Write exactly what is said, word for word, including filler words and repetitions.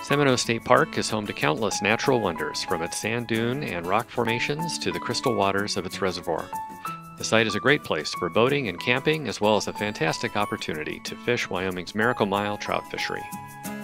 Seminoe State Park is home to countless natural wonders, from its sand dune and rock formations to the crystal waters of its reservoir. The site is a great place for boating and camping, as well as a fantastic opportunity to fish Wyoming's Miracle Mile trout fishery.